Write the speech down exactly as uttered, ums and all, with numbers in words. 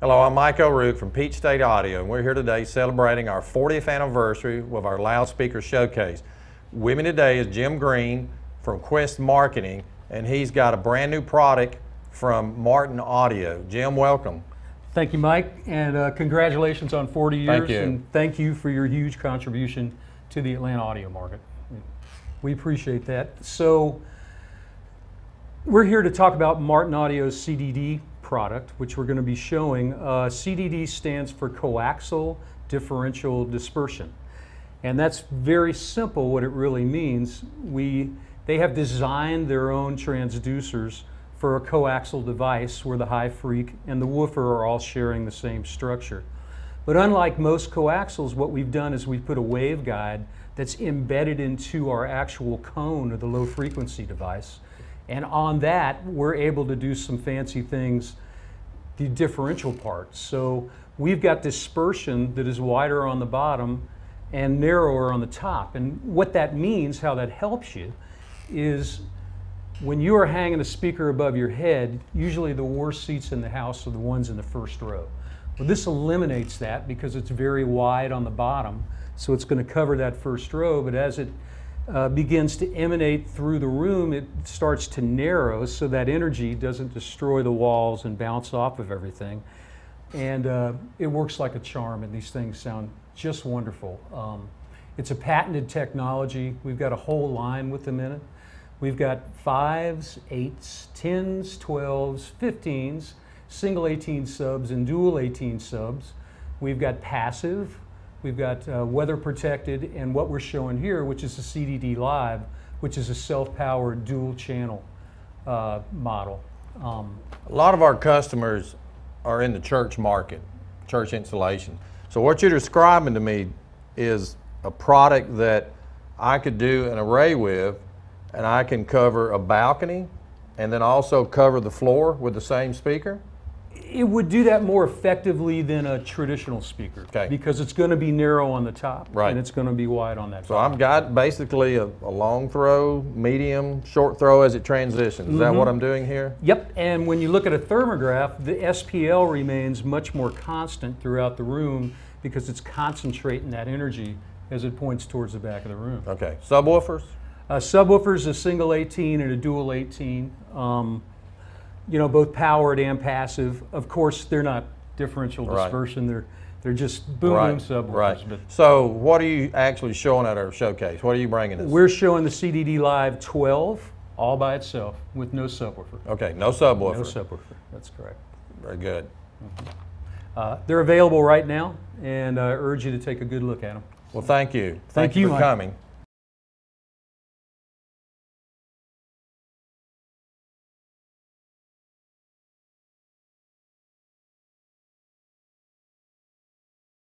Hello, I'm Mike O'Rourke from Peach State Audio, and we're here today celebrating our fortieth anniversary with our loudspeaker showcase. With me today is Jim Green from Quest Marketing, and he's got a brand new product from Martin Audio. Jim, welcome. Thank you, Mike, and uh, congratulations on forty years. Thank you. And thank you for your huge contribution to the Atlanta audio market. We appreciate that. So we're here to talk about Martin Audio's C D D product, which we're going to be showing. Uh, C D D stands for coaxial differential dispersion, and that's very simple what it really means. We, they have designed their own transducers for a coaxial device where the high freq and the woofer are all sharing the same structure. But unlike most coaxials, what we've done is we've put a waveguide that's embedded into our actual cone of the low frequency device. And on that, we're able to do some fancy things, the differential parts. So we've got dispersion that is wider on the bottom and narrower on the top. And what that means, how that helps you, is when you are hanging a speaker above your head, usually the worst seats in the house are the ones in the first row. Well, this eliminates that because it's very wide on the bottom, so it's going to cover that first row, but as it uh, begins to emanate through the room, it starts to narrow so that energy doesn't destroy the walls and bounce off of everything. And uh, it works like a charm, and these things sound just wonderful. Um, it's a patented technology. We've got a whole line with them in it. We've got fives, eights, tens, twelves, fifteens, single eighteen subs and dual eighteen subs. We've got passive, we've got uh, weather protected, and what we're showing here, which is the C D D Live, which is a self-powered dual channel uh, model. Um, A lot of our customers are in the church market, church installation. So what you're describing to me is a product that I could do an array with, and I can cover a balcony and then also cover the floor with the same speaker? It would do that more effectively than a traditional speaker, okay, because it's going to be narrow on the top, right, and it's going to be wide on that So bottom. I've got basically a, a long throw, medium, short throw as it transitions. Is mm-hmm. that what I'm doing here? Yep, and when you look at a thermograph, the S P L remains much more constant throughout the room because it's concentrating that energy as it points towards the back of the room. Okay, subwoofers? Uh, subwoofers, a single eighteen and a dual eighteen. Um, you know, both powered and passive. Of course, they're not differential right. dispersion. They're they're just boom right. boom subwoofers. Right. But so, what are you actually showing at our showcase? What are you bringing us? We're showing the C D D Live twelve all by itself with no subwoofer. Okay, no subwoofer. No subwoofer. That's correct. Very good. Mm-hmm. uh, they're available right now, and I urge you to take a good look at them. Well, thank you. Thank, thank you you for Mike. coming.